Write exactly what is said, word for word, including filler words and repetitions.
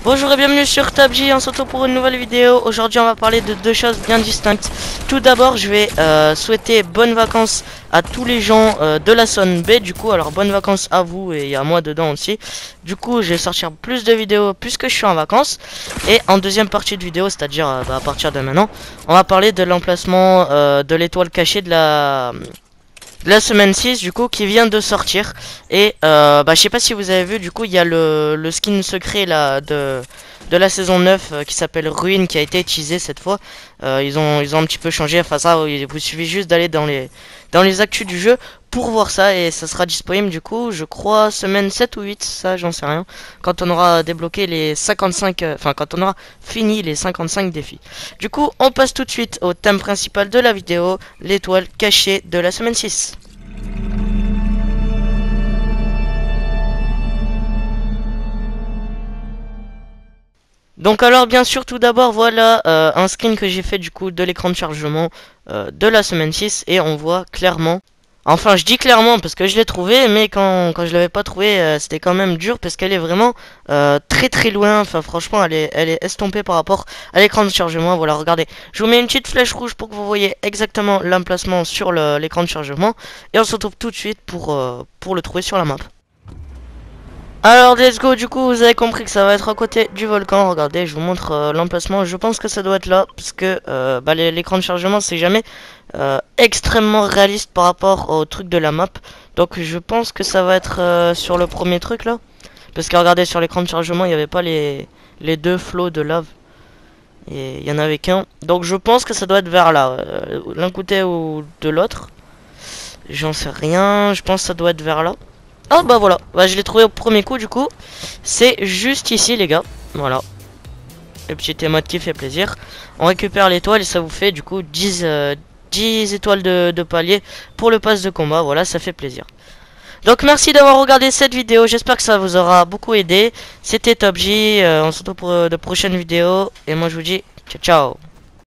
Bonjour et bienvenue sur TabJ, on se retrouve pour une nouvelle vidéo. Aujourd'hui on va parler de deux choses bien distinctes. Tout d'abord je vais euh, souhaiter bonnes vacances à tous les gens euh, de la zone B. Du coup alors bonnes vacances à vous et à moi dedans aussi. Du coup je vais sortir plus de vidéos puisque je suis en vacances. Et en deuxième partie de vidéo, c'est à dire euh, bah, à partir de maintenant, on va parler de l'emplacement euh, de l'étoile cachée de la... la semaine six du coup qui vient de sortir. Et euh, bah je sais pas si vous avez vu, du coup il y a le, le skin secret là de, de la saison neuf euh, qui s'appelle Ruine qui a été utilisé cette fois. euh, ils, ont, ils ont un petit peu changé, enfin ça il vous suffit juste d'aller dans les, dans les actus du jeu pour voir ça. Et ça sera disponible du coup je crois semaine sept ou huit, ça j'en sais rien, quand on aura débloqué les cinquante-cinq, euh, enfin quand on aura fini les cinquante-cinq défis. Du coup on passe tout de suite au thème principal de la vidéo, l'étoile cachée de la semaine six. Donc alors bien sûr tout d'abord voilà euh, un screen que j'ai fait du coup de l'écran de chargement euh, de la semaine six. Et on voit clairement, enfin je dis clairement parce que je l'ai trouvé, mais quand, quand je l'avais pas trouvé euh, c'était quand même dur parce qu'elle est vraiment euh, très très loin. Enfin franchement elle est, elle est estompée par rapport à l'écran de chargement. Voilà, regardez, je vous mets une petite flèche rouge pour que vous voyez exactement l'emplacement sur l'écran de chargement. Et on se retrouve tout de suite pour, euh, pour le trouver sur la map. Alors let's go, du coup vous avez compris que ça va être à côté du volcan. Regardez, je vous montre euh, l'emplacement. Je pense que ça doit être là parce que euh, bah, l'écran de chargement c'est jamais euh, extrêmement réaliste par rapport au truc de la map. Donc je pense que ça va être euh, sur le premier truc là. Parce que regardez, sur l'écran de chargement il n'y avait pas les, les deux flots de lave. Et il y en avait qu'un. Donc je pense que ça doit être vers là, euh, l'un côté ou de l'autre. J'en sais rien, je pense que ça doit être vers là. Oh bah voilà, bah, je l'ai trouvé au premier coup du coup. C'est juste ici les gars. Voilà. Le petit émote qui fait plaisir. On récupère l'étoile et ça vous fait du coup dix, euh, dix étoiles de, de palier pour le pass de combat. Voilà, ça fait plaisir. Donc merci d'avoir regardé cette vidéo. J'espère que ça vous aura beaucoup aidé. C'était TabJ. Euh, on se retrouve pour euh, de prochaines vidéos. Et moi je vous dis ciao ciao.